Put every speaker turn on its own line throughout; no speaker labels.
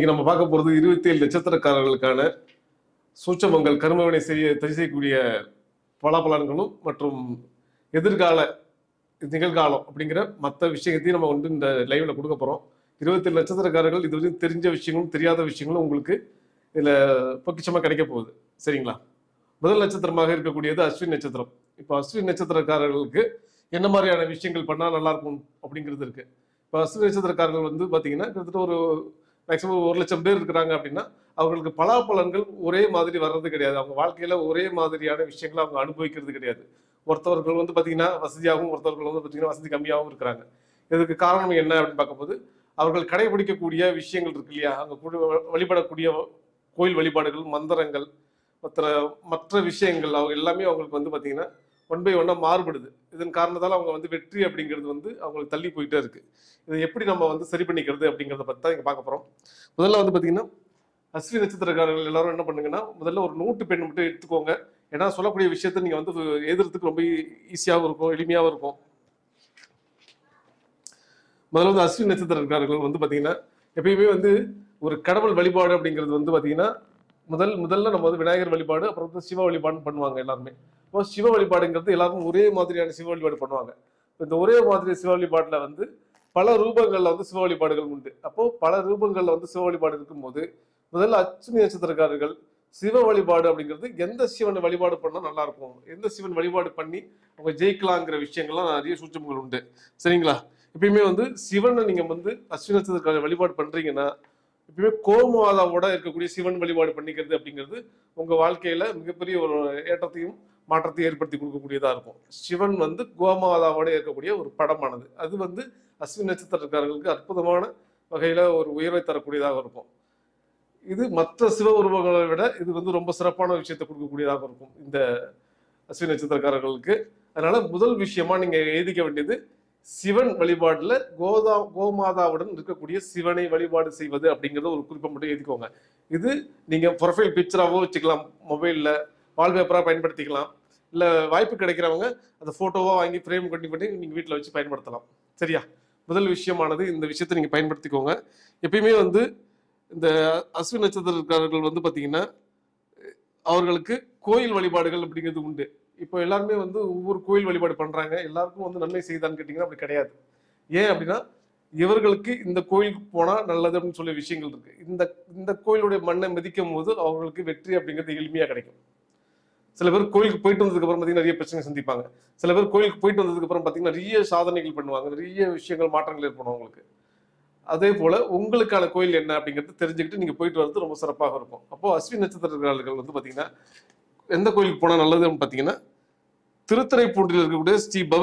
இன்னைக்கு நம்ம பார்க்க போறது 27 நட்சத்திரக்காரர்களுக்கான சூட்சமங்கள் கர்மவினை செய்யக்கூடிய பலாபலன்களும் மற்றும் எதிர்கால நிகழ்காலம் அப்படிங்கிற மற்ற விஷயத்தையும் நம்ம வந்து இந்த லைவ்ல கொடுக்க போறோம். 27 நட்சத்திரக்காரர்கள் இதுவரையும் தெரிஞ்ச விஷயங்களும் தெரியாத விஷயங்களும் உங்களுக்கு இதுல பொக்கிஷமா கிடைக்க போகுது. சரிங்களா? முதல் நட்சத்திரமாக இருக்கக்கூடியது அஸ்வின் நட்சத்திரம். இப்போ அஸ்வின் நட்சத்திரக்காரர்களுக்கு என்ன மாதிரியான விஷயங்கள் பண்ணா நல்லா இருக்கும் அப்படிங்கிறது இருக்கு. இப்போ அஸ்வின் நட்சத்திரக்காரர்கள் வந்து பாத்தீங்கன்னா கிட்டத்தட்ட ஒரு மேக்சிமம் 1,00,000 பேர் இருக்கிறாங்க அப்படின்னா அவர்களுக்கு பலாபலன்கள் ஒரே மாதிரி வர்றது கிடையாது. அவங்க வாழ்க்கையில ஒரே மாதிரியான விஷயங்களை அவங்க அனுபவிக்கிறது கிடையாது. ஒருத்தவர்கள் வந்து பாத்தீங்கன்னா வசதியாகவும், ஒருத்தவர்கள் வந்து பாத்தீங்கன்னா வசதி கம்மியாகவும் இருக்கிறாங்க. இதுக்கு காரணம் என்ன அப்படின்னு பார்க்கும்போது அவர்கள் கடைபிடிக்கக்கூடிய விஷயங்கள் இருக்கு இல்லையா, அங்க வழிபடக்கூடிய கோயில் வழிபாடுகள், மந்திரங்கள், மற்ற விஷயங்கள் அவங்க எல்லாமே அவங்களுக்கு வந்து பாத்தீங்கன்னா ஒன் பை ஒன்னா மாறுபடுது. இதன் காரணத்தால் அவங்க வந்து வெற்றி அப்படிங்கிறது வந்து அவங்களுக்கு தள்ளி போயிட்டே இருக்கு. இதை எப்படி நம்ம வந்து சரி பண்ணிக்கிறது அப்படிங்கிறத பத்தி தான் இங்க பார்க்க போறோம். முதல்ல வந்து பாத்தீங்கன்னா அஸ்வினி நட்சத்திரக்காரர்கள் எல்லாரும் என்ன பண்ணுங்கன்னா முதல்ல ஒரு நோட்டு பெண் மட்டும் எடுத்துக்கோங்க. ஏன்னா சொல்லக்கூடிய விஷயத்த நீங்க வந்து எழுதுறதுக்கு ரொம்ப ஈஸியாகவும் இருக்கும், எளிமையாகவும் இருக்கும். முதல்ல வந்து அஸ்வினி நட்சத்திரக்காரர்கள் வந்து பாத்தீங்கன்னா எப்பயுமே வந்து ஒரு கடவுள் வழிபாடு அப்படிங்கிறது வந்து பாத்தீங்கன்னா முதல்ல நம்ம வந்து விநாயகர் வழிபாடு, அப்புறம் வந்து சிவ வழிபாடு பண்ணுவாங்க எல்லாருமே. இப்போ சிவ வழிபாடுங்கிறது எல்லாரும் ஒரே மாதிரியான சிவ வழிபாடு பண்ணுவாங்க. இந்த ஒரே மாதிரி சிவ வழிபாடுல வந்து பல ரூபங்கள்ல வந்து சிவ வழிபாடுகள் உண்டு. அப்போ பல ரூபங்கள்ல வந்து சிவ வழிபாடு இருக்கும்போது முதல்ல அஸ்வினி நட்சத்திரக்காரர்கள் சிவ வழிபாடு அப்படிங்கிறது எந்த சிவனை வழிபாடு பண்ணா நல்லா இருக்கும், எந்த சிவன் வழிபாடு பண்ணி அவங்க ஜெயிக்கலாங்கிற விஷயங்கள்லாம் நிறைய சூட்சமங்கள் உண்டு. சரிங்களா? எப்பயுமே வந்து சிவனை நீங்க வந்து அஸ்வினி நட்சத்திரக்காரர் வழிபாடு பண்றீங்கன்னா எப்பயுமே கோமாதாவோட இருக்கக்கூடிய சிவன் வழிபாடு பண்ணிக்கிறது அப்படிங்கிறது உங்க வாழ்க்கையில மிகப்பெரிய ஒரு ஏற்றத்தையும் மாற்றத்தையும் ஏற்படுத்தி கொடுக்கக்கூடியதா இருக்கும். சிவன் வந்து கோமாதாவோட இருக்கக்கூடிய ஒரு படமானது அது வந்து அஸ்வினி நட்சத்திரக்காரர்களுக்கு அற்புதமான வகையில ஒரு உயர்வை தரக்கூடியதாக இருக்கும். இது மற்ற சிவ உருவங்களை விட இது வந்து ரொம்ப சிறப்பான விஷயத்தை கொடுக்கக்கூடியதாக இருக்கும் இந்த அஸ்வினி நட்சத்திரக்காரர்களுக்கு. அதனால முதல் விஷயமா நீங்க எழுதிக்க வேண்டியது சிவன் வழிபாடுல கோமாதாவுடன் இருக்கக்கூடிய சிவனை வழிபாடு செய்வது அப்படிங்கறத ஒரு குறிப்பை மட்டும் எழுதிக்கோங்க. இது நீங்க ப்ரொஃபைல் பிக்சராவோ வச்சுக்கலாம், மொபைல்ல வால்பேப்பரா பயன்படுத்திக்கலாம், இல்ல வாய்ப்பு கிடைக்கிறவங்க அந்த போட்டோவா வாங்கி ஃப்ரேம் பண்ணி நீங்க வீட்டுல வச்சு பயன்படுத்தலாம். சரியா? முதல் விஷயமானது இந்த விஷயத்தை நீங்க பயன்படுத்திக்கோங்க. எப்பயுமே வந்து இந்த அஸ்வினி நட்சத்திரக்காரர்கள் வந்து பாத்தீங்கன்னா அவர்களுக்கு கோயில் வழிபாடுகள் அப்படிங்கிறது உண்டு. இப்போ எல்லாருமே வந்து ஒவ்வொரு கோயில் வழிபாடு பண்றாங்க, எல்லாருக்கும் வந்து நன்மை செய்தான்னு கேட்டீங்கன்னா அப்படி கிடையாது. ஏன் அப்படின்னா இவர்களுக்கு இந்த கோயிலுக்கு போனா நல்லது அப்படின்னு சொல்லி விஷயங்கள் இருக்கு. இந்த கோயிலுடைய மண்ணை மிதிக்கும் போது அவர்களுக்கு வெற்றி அப்படிங்கிறது எளிமையா கிடைக்கும். சில பேர் கோயிலுக்கு போயிட்டு வந்ததுக்கு அப்புறம் பாத்தீங்கன்னா நிறைய பிரச்சனை சந்திப்பாங்க. சில பேர் கோயிலுக்கு போயிட்டு வந்ததுக்கு அப்புறம் பாத்தீங்கன்னா நிறைய சாதனைகள் பண்ணுவாங்க, நிறைய விஷயங்கள் மாற்றங்கள் ஏற்படும் அவங்களுக்கு. அதே போல உங்களுக்கான கோயில் என்ன அப்படிங்கிறது தெரிஞ்சுக்கிட்டு நீங்க போயிட்டு வர்றது ரொம்ப சிறப்பாக இருக்கும். அப்போ அஸ்வினி நட்சத்திரக்காரர்கள் வந்து பாத்தீங்கன்னா எந்த கோயிலுக்கு போனா நல்லதுன்னு பாத்தீங்கன்னா திருத்துறைப்பூண்டில் இருக்கக்கூடிய ஸ்ரீ பவ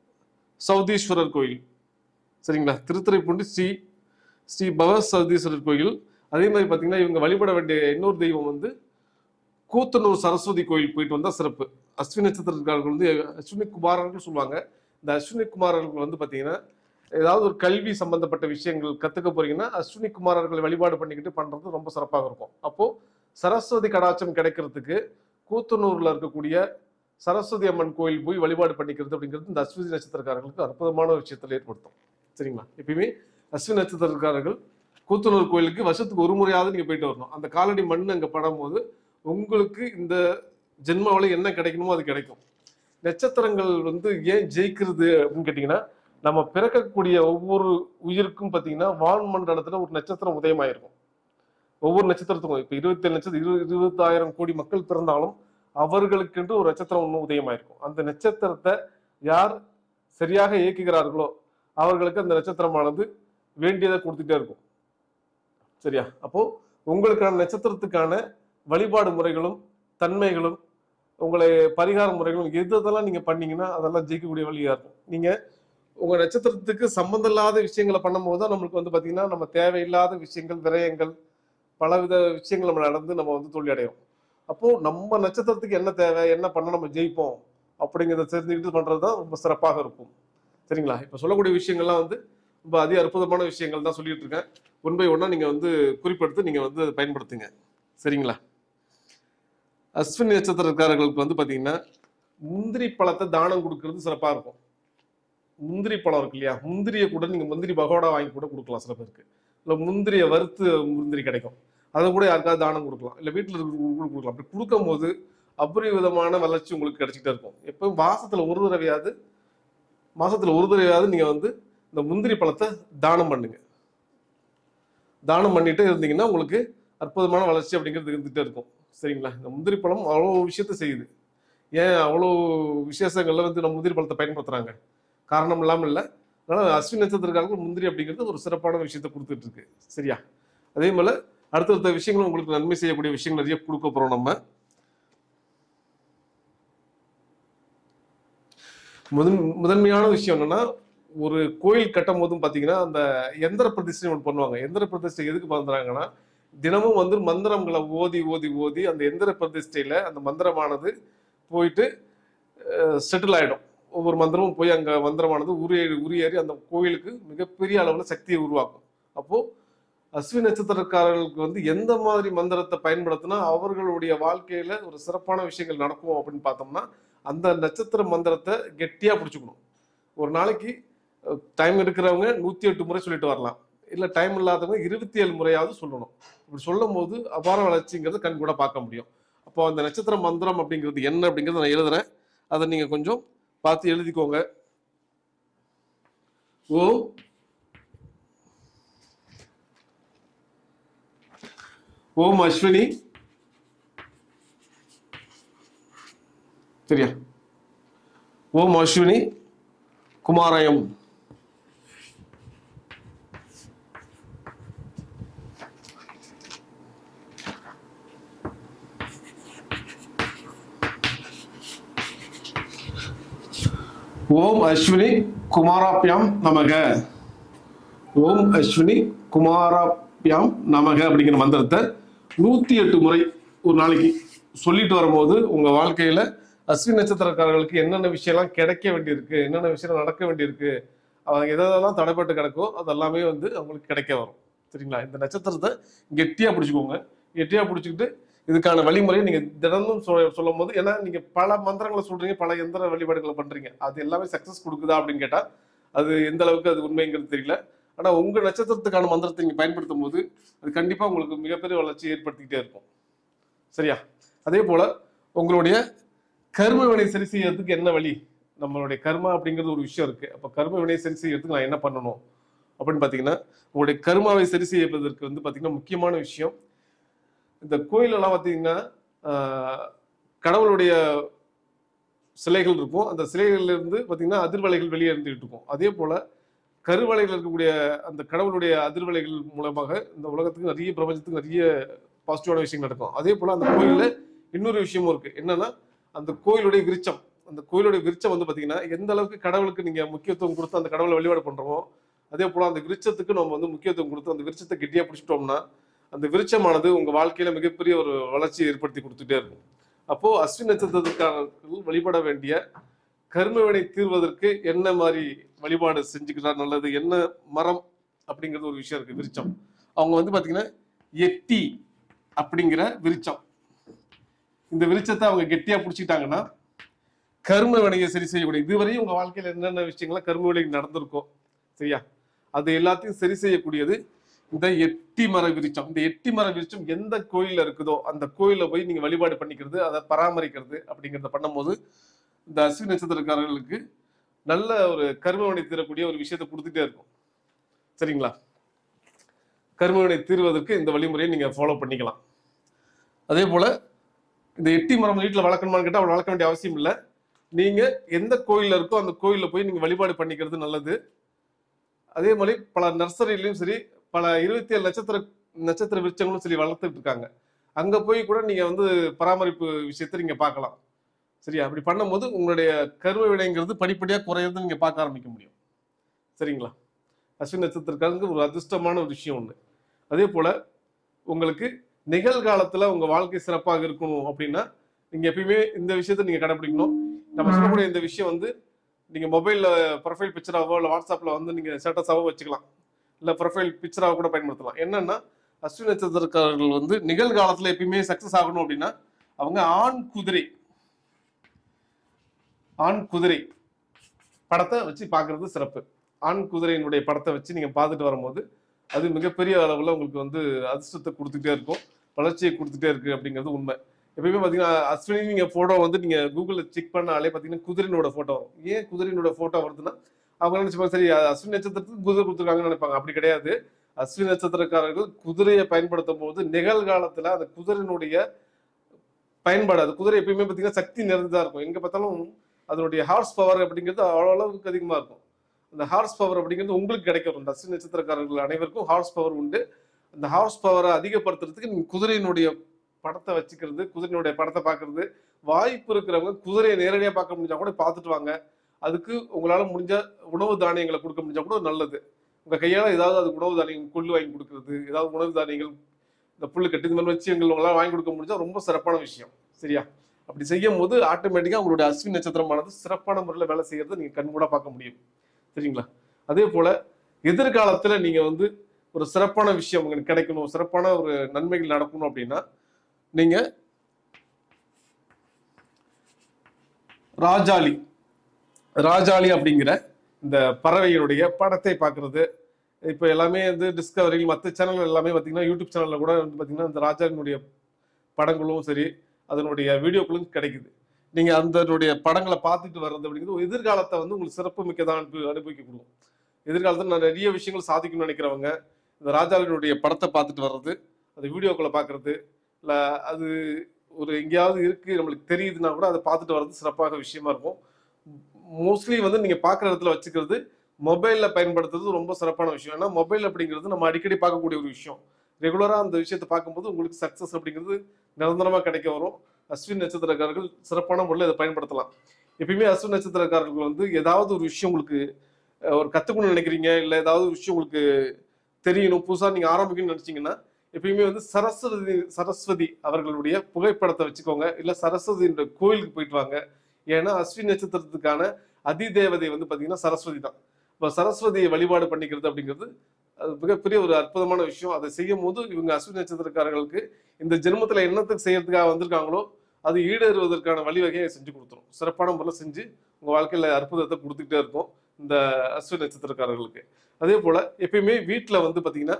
சௌதீஸ்வரர் கோயில். சரிங்களா? திருத்துறைப்பூண்டி ஸ்ரீ பவ சௌதீஸ்வரர் கோயில். அதே மாதிரி பாத்தீங்கன்னா இவங்க வழிபட வேண்டிய இன்னொரு தெய்வம் வந்து கூத்தனூர் சரஸ்வதி கோயில் போயிட்டு வந்தா சிறப்பு. அஸ்வினி நட்சத்திரக்காரர்கள் வந்து அஸ்வினி குமாரர்கள் சொல்லுவாங்க. இந்த அஸ்வினி குமாரர்கள் வந்து பாத்தீங்கன்னா ஏதாவது ஒரு கல்வி சம்பந்தப்பட்ட விஷயங்கள் கத்துக்க போறீங்கன்னா அஸ்வினி குமாரர்களை வழிபாடு பண்ணிக்கிட்டு பண்றது ரொம்ப சிறப்பாக இருக்கும். அப்போ சரஸ்வதி கடாட்சம் கிடைக்கிறதுக்கு கூத்தனூர்ல இருக்கக்கூடிய சரஸ்வதி அம்மன் கோயில் போய் வழிபாடு பண்ணிக்கிறது அப்படிங்கிறது இந்த அஸ்வினி நட்சத்திரக்காரர்களுக்கு அற்புதமான விஷயத்தில் ஏற்படுத்தும். சரிங்களா? எப்பயுமே அஸ்வினி நட்சத்திரக்காரர்கள் கூத்தனூர் கோயிலுக்கு வருஷத்துக்கு ஒரு முறையாவது நீங்க போயிட்டு வரணும். அந்த காலடி மண் அங்க படும் போது உங்களுக்கு இந்த ஜென்மாவில என்ன கிடைக்கணுமோ அது கிடைக்கும். நட்சத்திரங்கள் வந்து ஏன் ஜெயிக்கிறது அப்படின்னு கேட்டீங்கன்னா நம்ம பிறக்கக்கூடிய ஒவ்வொரு உயிருக்கும் பாத்தீங்கன்னா வான் மண்டலத்துல ஒரு நட்சத்திரம் உதயமாயிருக்கும். ஒவ்வொரு நட்சத்திரத்துக்கும் இப்ப 27 நட்சத்திரம் 20,000 கோடி மக்கள் பிறந்தாலும் அவர்களுக்கென்று ஒரு நட்சத்திரம் ஒன்று உதயமாயிருக்கும். அந்த நட்சத்திரத்தை யார் சரியாக இயக்குகிறார்களோ அவர்களுக்கு அந்த நட்சத்திரமானது வேண்டியதை கொடுத்துட்டே இருக்கும். சரியா? அப்போ உங்களுக்கான நட்சத்திரத்துக்கான வழிபாடு முறைகளும் தன்மைகளும் உங்களை பரிகார முறைகளும் எதெல்லாம் நீங்க பண்ணீங்கன்னா அதெல்லாம் ஜெயிக்கக்கூடிய வழியா இருக்கும். நீங்க உங்க நட்சத்திரத்துக்கு சம்பந்தம் இல்லாத விஷயங்களை பண்ணும்போது தான் நம்மளுக்கு வந்து பாத்தீங்கன்னா நம்ம தேவையில்லாத விஷயங்கள், விரயங்கள், பலவித விஷயங்கள் நம்ம நடந்து நம்ம வந்து தோல்வி அடையும். அப்போ நம்ம நட்சத்திரத்துக்கு என்ன தேவை, என்ன பண்ண நம்ம ஜெயிப்போம் அப்படிங்கிறத தெரிஞ்சுக்கிட்டு பண்றதுதான் ரொம்ப சிறப்பாக இருக்கும். சரிங்களா? இப்ப சொல்லக்கூடிய விஷயங்கள்லாம் வந்து ரொம்ப அதி அற்புதமான விஷயங்கள் தான் சொல்லிட்டு இருக்கேன். ஒன் பை ஒன்னா நீங்க வந்து குறிப்பெடுத்து நீங்க வந்து அதை பயன்படுத்துங்க. சரிங்களா? அஸ்வினி நட்சத்திரக்காரர்களுக்கு வந்து பாத்தீங்கன்னா முந்திரி பழத்தை தானம் கொடுக்கறது சிறப்பா இருக்கும். முந்திரி பழம் இருக்கு இல்லையா, முந்திரியை கூட நீங்க முந்திரி பகோடா வாங்கி கூட கொடுக்கலாம் சில பேருக்கு. இல்லை முந்திரியை வறுத்து முந்திரி கிடைக்கும், அதை கூட யாருக்காவது தானம் கொடுக்கலாம், இல்லை வீட்டில் இருக்கிறவங்களுக்கு கொடுக்கலாம். அப்படி கொடுக்கும் போது அபரிவிதமான வளர்ச்சி உங்களுக்கு கிடைச்சிக்கிட்டே இருக்கும். எப்பவும் மாசத்துல ஒரு தடவையாவது நீங்க வந்து இந்த முந்திரி பழத்தை தானம் பண்ணுங்க. தானம் பண்ணிட்டு இருந்தீங்கன்னா உங்களுக்கு அற்புதமான வளர்ச்சி அப்படிங்கிறது இருந்துகிட்டே இருக்கும். சரிங்களா? இந்த முந்திரி பழம் அவ்வளோ விஷயத்த செய்யுது. ஏன் அவ்வளோ விசேஷங்கள்ல வந்து நம்ம முந்திரி பழத்தை பயன்படுத்துறாங்க? காரணம் இல்லாமல் இல்லை. அதனால அஸ்வினி நட்சத்திரக்காரர்கள் முந்திரி அப்படிங்கிறது ஒரு சிறப்பான விஷயத்த கொடுத்துட்டு இருக்கு. சரியா? அதே போல அடுத்தடுத்த விஷயங்களும் உங்களுக்கு நன்மை செய்யக்கூடிய விஷயங்கள் நிறைய கொடுக்க போறோம். நம்ம முதன்மையான விஷயம் என்னன்னா, ஒரு கோயில் கட்டும் போதும் பாத்தீங்கன்னா அந்த எந்திர பிரதிஷ்டை ஒன்று பண்ணுவாங்க. எந்திர பிரதிஷ்டை எதுக்கு பண்றாங்கன்னா, தினமும் வந்து மந்திரங்களை ஓதி ஓதி ஓதி அந்த எந்திர பிரதிஷ்டையில அந்த மந்திரமானது போயிட்டு செட்டில் ஆயிடும். ஒவ்வொரு மந்திரமும் போய் அங்க மந்திரமானது உரியேறி அந்த கோயிலுக்கு மிகப்பெரிய அளவுல சக்தியை உருவாக்கும். அப்போ அஸ்வினி நட்சத்திரக்காரர்களுக்கு வந்து எந்த மாதிரி மந்திரத்தை பயன்படுத்தினா அவர்களுடைய வாழ்க்கையில ஒரு சிறப்பான விஷயங்கள் நடக்கும் அப்படின்னு பார்த்தோம்னா, அந்த நட்சத்திர மந்திரத்தை கெட்டியா பிடிச்சுக்கணும். ஒரு நாளைக்கு டைம் இருக்கிறவங்க 108 முறை சொல்லிட்டு வரலாம், இல்ல டைம் இல்லாதவங்க 27 முறையாவது சொல்லணும். இப்படி சொல்லும் போது அபார வளர்ச்சிங்கிறது கண் கூட பார்க்க முடியும். அப்போ அந்த நட்சத்திர மந்திரம் அப்படிங்கிறது என்ன அப்படிங்கிறத நான் எழுதுறேன், அதை நீங்க கொஞ்சம் பார்த்து எழுதிக்கோங்க. ஓம் அஸ்வினி, சரியா? ஓம் அஸ்வினி குமாரயம். ஓம் அஸ்வினி குமாராபியாம் நமக. ஓம் அஸ்வினி குமாராபியாம் நமக அப்படிங்கிற மந்திரத்தை 108 முறை ஒரு நாளைக்கு சொல்லிட்டு வரும்போது உங்க வாழ்க்கையில அஸ்வினி நட்சத்திரக்காரர்களுக்கு என்னென்ன விஷயம்லாம் கிடைக்க வேண்டியிருக்கு, என்னென்ன விஷயம் நடக்க வேண்டியிருக்கு, அவங்க எதெல்லாம் தடைப்பட்டு கிடக்கோ அதெல்லாமே வந்து அவங்களுக்கு கிடைக்க வரும். சரிங்களா? இந்த நட்சத்திரத்தை கெட்டியா பிடிச்சிக்கோங்க. கெட்டியா பிடிச்சிக்கிட்டு இதுக்கான வழிமுறையை நீங்க தினமும் சொல்லும் போது, ஏன்னா நீங்க பல மந்திரங்களை சொல்றீங்க, பல எந்திர வழிபாடுகளை பண்றீங்க, அது எல்லாமே சக்சஸ் கொடுக்குதா அப்படின்னு கேட்டா அது எந்த அளவுக்கு அது உண்மைங்கிறது தெரியல. ஆனா உங்க நட்சத்திரத்துக்கான மந்திரத்தை நீங்க பயன்படுத்தும் போது அது கண்டிப்பா உங்களுக்கு மிகப்பெரிய வளர்ச்சி ஏற்படுத்திக்கிட்டே இருக்கும். சரியா? அதே போல உங்களுடைய கர்ம வினை சரி செய்யறதுக்கு என்ன வழி? நம்மளுடைய கர்மா அப்படிங்கிறது ஒரு விஷயம் இருக்கு. அப்ப கர்ம வினை சரி செய்யறதுக்கு நான் என்ன பண்ணணும் அப்படின்னு பாத்தீங்கன்னா, உங்களுடைய கர்மாவை சரி செய்வதற்கு வந்து பாத்தீங்கன்னா முக்கியமான விஷயம், இந்த கோயிலெல்லாம் பாத்தீங்கன்னா கடவுளுடைய சிலைகள் இருக்கும். அந்த சிலைகள்ல இருந்து பாத்தீங்கன்னா அதிர்வலைகள் வெளியே இருந்துகிட்டு இருக்கும். அதே போல கருவலைகள் இருக்கக்கூடிய அந்த கடவுளுடைய அதிர்வலைகள் மூலமாக இந்த உலகத்துக்கு நிறைய, பிரபஞ்சத்துக்கு நிறைய பாசிட்டிவான விஷயங்கள் நடக்கும். அதே போல அந்த கோயில்ல இன்னொரு விஷயமும் இருக்கு. என்னன்னா, அந்த கோயிலுடைய விருட்சம், அந்த கோயிலுடைய விருட்சம் வந்து பாத்தீங்கன்னா எந்த அளவுக்கு கடவுளுக்கு நீங்க முக்கியத்துவம் கொடுத்து அந்த கடவுளை வழிபாடு பண்றோமோ, அதே போல அந்த விருட்சத்துக்கு நம்ம வந்து முக்கியத்துவம் கொடுத்து அந்த விருட்சத்தை கெட்டியா பிடிச்சிட்டோம்னா அந்த விருட்சமானது உங்க வாழ்க்கையில மிகப்பெரிய ஒரு வளர்ச்சியை ஏற்படுத்தி கொடுத்துட்டே இருக்கும். அப்போ அஸ்வினி நட்சத்திரக்காரர்கள் வழிபட வேண்டிய கர்மவினை தீர்வதற்கு என்ன மாதிரி வழிபாடு செஞ்சுக்கிட்டா நல்லது, என்ன மரம் அப்படிங்கிறது ஒரு விஷயம் இருக்கு. விருட்சம் அவங்க வந்து பாத்தீங்கன்னா எட்டி அப்படிங்கிற விருட்சம், இந்த விருட்சத்தை அவங்க கெட்டியா பிடிச்சிட்டாங்கன்னா கர்ம வினையை சரி செய்யக்கூடிய, இதுவரையும் உங்க வாழ்க்கையில என்னென்ன விஷயங்கள்லாம் கர்ம வினை நடந்திருக்கும், சரியா, அது எல்லாத்தையும் சரி செய்யக்கூடியது இந்த எட்டி மர விருட்சம். இந்த எட்டி மர விருட்சம் எந்த கோயில்ல இருக்குதோ அந்த கோயில போய் நீங்க வழிபாடு பண்ணிக்கிறது, அதை பராமரிக்கிறது அப்படிங்கிறத பண்ணும்போது இந்த அஸ்வினி நட்சத்திரக்காரர்களுக்கு நல்ல ஒரு கர்மவினை தீரக்கூடிய ஒரு விஷயத்தை கொடுத்துட்டே இருக்கும். சரிங்களா? கர்மவினை தீர்வதற்கு இந்த வழிமுறையை நீங்க ஃபாலோ பண்ணிக்கலாம். அதே போல இந்த எட்டி மரம் வீட்டில் வளர்க்கணுமான்னு கேட்டால் அவள் வளர்க்க வேண்டிய அவசியம் இல்லை. நீங்க எந்த கோயில்ல இருக்கோ அந்த கோயில்ல போய் நீங்க வழிபாடு பண்ணிக்கிறது நல்லது. அதே மாதிரி பல நர்சரிலையும் சரி, பல 27 நட்சத்திர விருட்சங்களும் சரி வளர்த்துட்டு இருக்காங்க. அங்க போய் கூட நீங்க வந்து பராமரிப்பு விஷயத்தை நீங்க பார்க்கலாம். சரியா? அப்படி பண்ணும்போது உங்களுடைய கர்ம வினைங்கிறது படிப்படியா குறையிறது நீங்க பார்க்க ஆரம்பிக்க முடியும். சரிங்களா? அஸ்வினி நட்சத்திரக்காரங்களுக்கு ஒரு அதிர்ஷ்டமான ஒரு விஷயம் ஒண்ணு. அதே போல உங்களுக்கு நிகழ்காலத்துல உங்க வாழ்க்கை சிறப்பாக இருக்கணும் அப்படின்னா நீங்க எப்பயுமே இந்த விஷயத்த நீங்க கடைபிடிக்கணும். நம்ம சொல்லக்கூடிய இந்த விஷயம் வந்து நீங்க மொபைல்ல ப்ரொஃபைல் பிக்சராவோ இல்லை வாட்ஸ்அப்ல வந்து நீங்க ஸ்டேட்டஸாவோ வச்சுக்கலாம், இல்லை ப்ரொஃபைல் பிக்சராவோ கூட பயன்படுத்தலாம். என்னன்னா, அஸ்வினி நட்சத்திரக்காரர்கள் வந்து நிகழ்காலத்துல எப்பயுமே சக்சஸ் ஆகணும் அப்படின்னா அவங்க ஆண் குதிரை படத்தை வச்சு பார்க்கறது சிறப்பு. ஆண் குதிரையினுடைய படத்தை வச்சு நீங்க பார்த்துட்டு வரும்போது அது மிகப்பெரிய அளவுல உங்களுக்கு வந்து அதிர்ஷ்டத்தை கொடுத்துட்டே இருக்கும், வளர்ச்சியை கொடுத்துட்டே இருக்கு அப்படிங்கிறது உண்மை. எப்பயுமே பாத்தீங்கன்னா அஸ்வினி நீங்க போட்டோ வந்து நீங்க கூகுள்ல செக் பண்ணாலே பாத்தீங்கன்னா குதிரையினோட போட்டோ வரும். ஏன் குதிரையினோட போட்டோ வருதுன்னா அவங்க நினைச்சுப்பாங்க சரி அஸ்வினி நட்சத்திரத்துக்கு குதிரை கொடுத்துருக்காங்கன்னு நினைப்பாங்க. அப்படி கிடையாது. அஸ்வினி நட்சத்திரக்காரர்கள் குதிரையை பயன்படுத்தும் போது நிகழ்காலத்துல அந்த குதிரையினுடைய பயன்பாடு, அது குதிரை எப்பயுமே பாத்தீங்கன்னா சக்தி நிறைந்ததா இருக்கும். எங்க பார்த்தாலும் அதனுடைய ஹார்ஸ் பவர் அப்படிங்கிறது அவ்வளவு அளவுக்கு அதிகமா இருக்கும். அந்த ஹார்ஸ் பவர் அப்படிங்கிறது உங்களுக்கு கிடைக்கும். இந்த அஸ்வினி நட்சத்திரக்காரர்கள் அனைவருக்கும் ஹார்ஸ் பவர் உண்டு. அந்த ஹார்ஸ் பவரை அதிகப்படுத்துறதுக்கு நீங்க குதிரையினுடைய படத்தை வச்சுக்கிறது, குதிரையினுடைய படத்தை பார்க்கறது, வாய்ப்பு இருக்கிறவங்க குதிரையை நேரடியாக பார்க்க முடிஞ்சா கூட பார்த்துட்டு வாங்க. அதுக்கு உங்களால முடிஞ்ச உணவு தானியங்களை கொடுக்க முடிஞ்சா கூட நல்லது. உங்க கையால ஏதாவது அது உணவு தானியங்கள் கொள்ளு வாங்கி கொடுக்கறது, ஏதாவது உணவு தானியங்கள் இந்த புல்லு கட்டு இந்த மாதிரி விஷயங்கள் உங்களால் வாங்கி கொடுக்க முடிஞ்சா ரொம்ப சிறப்பான விஷயம். சரியா? அப்படி செய்யும் போது ஆட்டோமேட்டிக்கா உங்களுடைய அஸ்வினி நட்சத்திரமானது சிறப்பான முறையில் வேலை செய்யறதை நீங்க கண் கூட பார்க்க முடியும். சரிங்களா? அதே போல எதிர்காலத்துல நீங்க வந்து ஒரு சிறப்பான விஷயம் உங்களுக்கு கிடைக்கணும், சிறப்பான ஒரு நன்மைகள் நடக்கணும் அப்படின்னா நீங்க ராஜாளி ராஜாளி அப்படிங்கிற இந்த பறவையினுடைய படத்தை பார்க்கறது. இப்போ எல்லாமே வந்து டிஸ்கவரி மற்ற சேனல் எல்லாமே பார்த்தீங்கன்னா யூடியூப் சேனல்ல கூட வந்து பார்த்தீங்கன்னா இந்த ராஜாவினுடைய படங்களும் சரி அதனுடைய வீடியோக்களும் கிடைக்குது. நீங்க அதனுடைய படங்களை பார்த்துட்டு வர்றது அப்படிங்கிறது எதிர்காலத்தை வந்து உங்களுக்கு சிறப்பு மிக்கதான் அனுபவிக்க கொடுக்கும். எதிர்காலத்தில் நான் நிறைய விஷயங்கள் சாதிக்கணும்னு நினைக்கிறவங்க இந்த ராஜாவினுடைய படத்தை பார்த்துட்டு வர்றது, அது வீடியோக்களை பார்க்கறது, இல்லை அது ஒரு எங்கேயாவது இருக்கு நம்மளுக்கு தெரியுதுன்னா கூட அதை பார்த்துட்டு வர்றது சிறப்பாக விஷயமா இருக்கும். மோஸ்ட்லி வந்து நீங்க பார்க்குற இடத்துல வச்சுக்கிறது, மொபைல்ல பயன்படுத்துறது ரொம்ப சிறப்பான விஷயம். ஏன்னா மொபைல் அப்படிங்கிறது நம்ம அடிக்கடி பார்க்கக்கூடிய ஒரு விஷயம். ரெகுலரா அந்த விஷயத்தை பார்க்கும்போது உங்களுக்கு சக்சஸ் அப்படிங்கிறது நிரந்தரமா கிடைக்க வரும். அஸ்வின் நட்சத்திரக்காரர்கள் சிறப்பான முறையில் இதை பயன்படுத்தலாம். எப்பயுமே அஸ்வின் நட்சத்திரக்காரர்கள் வந்து ஏதாவது ஒரு விஷயம் உங்களுக்கு ஒரு கத்துக்கணும்னு நினைக்கிறீங்க, இல்லை ஏதாவது ஒரு விஷயம் உங்களுக்கு தெரியணும், புதுசாக நீங்க ஆரம்பிக்கணும்னு நினைச்சீங்கன்னா எப்பயுமே வந்து சரஸ்வதி அவர்களுடைய புகைப்படத்தை வச்சுக்கோங்க, இல்லை சரஸ்வதின்ற கோயிலுக்கு போயிட்டு வாங்க. ஏன்னா அஸ்வின் நட்சத்திரத்துக்கான அதிதேவதை வந்து பாத்தீங்கன்னா சரஸ்வதி தான். இப்போ சரஸ்வதியை வழிபாடு பண்ணிக்கிறது அப்படிங்கிறது அது மிகப்பெரிய ஒரு அற்புதமான விஷயம். அதை செய்யும் போது இவங்க அஸ்வின் நட்சத்திரக்காரர்களுக்கு இந்த ஜென்மத்துல என்னத்துக்கு செய்யறதுக்காக வந்திருக்காங்களோ அது ஈடேறுவதற்கான வழிவகையை செஞ்சு கொடுத்துரும். சிறப்பான முறையில் செஞ்சு உங்க வாழ்க்கையில அற்புதத்தை கொடுத்துக்கிட்டே இருக்கும் இந்த அஸ்வின் நட்சத்திரக்காரர்களுக்கு. அதே போல எப்பயுமே வீட்டுல வந்து பாத்தீங்கன்னா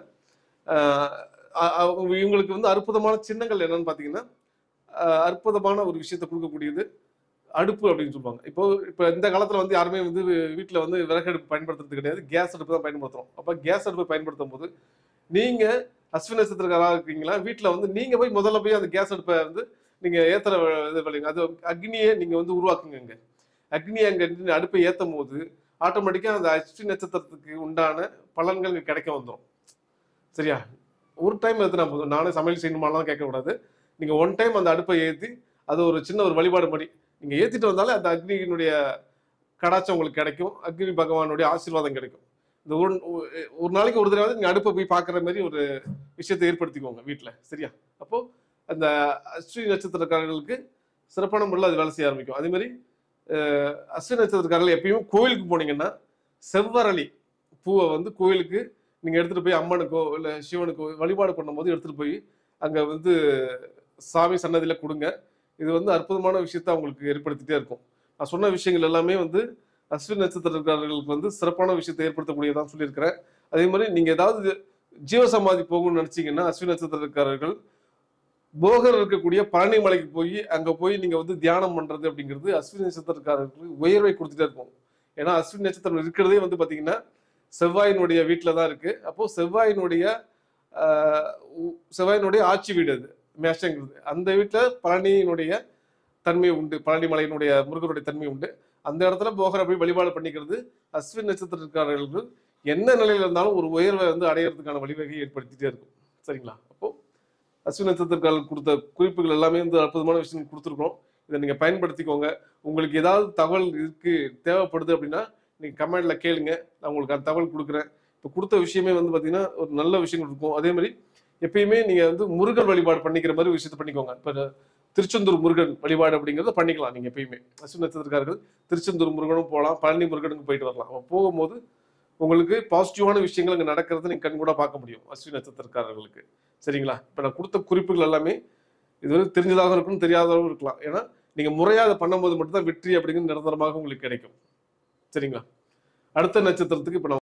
இவங்களுக்கு வந்து அற்புதமான சின்னங்கள் என்னன்னு பாத்தீங்கன்னா அற்புதமான ஒரு விஷயத்தை கொடுக்கக்கூடியது அடுப்பு அப்படின்னு சொல்லுவாங்க. இப்போ இந்த காலத்துல வந்து யாருமே வந்து வீட்டுல வந்து விறகு அடுப்பு பயன்படுத்துறது கிடையாது, கேஸ் அடுப்பு தான் பயன்படுத்துறோம். அப்ப கேஸ் அடுப்பு பயன்படுத்தும் போது நீங்க அஸ்வின் நட்சத்திரக்காரா இருக்கீங்களா, வீட்டுல வந்து நீங்க போய் முதல்ல போய் அந்த கேஸ் அடுப்பை வந்து நீங்க ஏத்துற இது பண்ணுங்க. அது அக்னியை நீங்க வந்து உருவாக்குங்க. அக்னியை அங்க அடுப்பை ஏத்தும் போது ஆட்டோமேட்டிக்கா அந்த அஸ்வின் நட்சத்திரத்துக்கு உண்டான பலன்கள் கிடைக்க வந்துடும். சரியா? ஒரு டைம் ஏத்துனா போதும். நானே சமையல் செய்யணுமாலாம் கேட்கக்கூடாது. நீங்க ஒன் டைம் அந்த அடுப்பை ஏற்றி அது ஒரு சின்ன ஒரு வழிபாடு மாதிரி நீங்க ஏத்திட்டு வந்தாலே அந்த அக்னியினுடைய கடாச்சம் உங்களுக்கு கிடைக்கும், அக்னி பகவானுடைய ஆசீர்வாதம் கிடைக்கும். இந்த ஒரு நாளைக்கு ஒரு தடவை நீங்க அடுப்பை போய் பார்க்குற மாதிரி ஒரு விஷயத்தை ஏற்படுத்திக்கோங்க வீட்டில். சரியா? அப்போ அந்த அஸ்வினி நட்சத்திரக்காரர்களுக்கு சிறப்பான முறையில் அது வேலை செய்ய ஆரம்பிக்கும். அதே மாதிரி அஸ்வினி நட்சத்திரக்காரர்கள் எப்பயும் கோயிலுக்கு போனீங்கன்னா செவ்வரளி பூவை வந்து கோயிலுக்கு நீங்க எடுத்துட்டு போய் அம்மனுக்கோ இல்லை சிவனுக்கோ வழிபாடு பண்ணும்போது எடுத்துட்டு போய் அங்க வந்து சாமி சன்னதியில கொடுங்க. இது வந்து அற்புதமான விஷயத்த அவங்களுக்கு ஏற்படுத்திட்டே இருக்கும். நான் சொன்ன விஷயங்கள் எல்லாமே வந்து அஸ்வின் நட்சத்திரக்காரர்களுக்கு வந்து சிறப்பான விஷயத்தை ஏற்படுத்தக்கூடியதான் சொல்லியிருக்கிறேன். அதே மாதிரி நீங்க ஏதாவது ஜீவசமாதி போகணும்னு நினைச்சீங்கன்னா அஸ்வின் நட்சத்திரக்காரர்கள் போகர் இருக்கக்கூடிய பழனி மலைக்கு போய் அங்க போய் நீங்க வந்து தியானம் பண்றது அப்படிங்கிறது அஸ்வின் நட்சத்திரக்காரர்களுக்கு உயர்வை கொடுத்துட்டே இருக்கும். ஏன்னா அஸ்வின் நட்சத்திரம் இருக்கிறதே வந்து பாத்தீங்கன்னா செவ்வாயினுடைய வீட்டுல தான் இருக்கு. அப்போ செவ்வாயினுடைய ஆட்சி வீடு அது மேஷங்கிறது. அந்த வீட்டுல பழனியினுடைய தன்மை உண்டு, பழனி மலையினுடைய முருகனுடைய தன்மை உண்டு. அந்த இடத்துல போகிற போய் வழிபாடு பண்ணிக்கிறது அஸ்வின் நட்சத்திரக்காரர்களுக்கு என்ன நிலையில இருந்தாலும் ஒரு உயர்வை வந்து அடையிறதுக்கான வழிவகையை ஏற்படுத்திட்டே இருக்கும். சரிங்களா? அப்போ அஸ்வின் நட்சத்திரக்காரர்கள் கொடுத்த குறிப்புகள் எல்லாமே வந்து அற்புதமான விஷயம் கொடுத்துருக்கோம். இதை நீங்க பயன்படுத்திக்கோங்க. உங்களுக்கு ஏதாவது தகவல் இருக்கு தேவைப்படுது அப்படின்னா நீங்க கமெண்ட்ல கேளுங்க, நான் உங்களுக்கு அந்த தகவல் கொடுக்குறேன். இப்போ கொடுத்த விஷயமே வந்து பாத்தீங்கன்னா ஒரு நல்ல விஷயங்கள் இருக்கும். அதே மாதிரி எப்பயுமே நீங்க வந்து முருகன் வழிபாடு பண்ணிக்கிற மாதிரி விஷயத்த பண்ணிக்கோங்க. இப்போ திருச்செந்தூர் முருகன் வழிபாடு அப்படிங்கிறத பண்ணிக்கலாம். நீங்க எப்பயுமே அஸ்வின் நட்சத்திரக்காரர்கள் திருச்செந்தூர் முருகனும் போகலாம், பழனி முருகனுக்கு போயிட்டு வரலாம். போகும்போது உங்களுக்கு பாசிட்டிவான விஷயங்கள் அங்கே நடக்கிறத நீங்க கண் கூட பார்க்க முடியும் அஸ்வின் நட்சத்திரக்காரர்களுக்கு. சரிங்களா? இப்போ நான் கொடுத்த குறிப்புகள் எல்லாமே இது வந்து தெரிஞ்சதாக இருக்கும், தெரியாததாக இருக்கலாம். ஏன்னா நீங்க முறையாக அதை பண்ணும்போது மட்டும்தான் வெற்றி அப்படிங்கிறது நிரந்தரமாக உங்களுக்கு கிடைக்கும். சரிங்களா? அடுத்த நட்சத்திரத்துக்கு இப்போ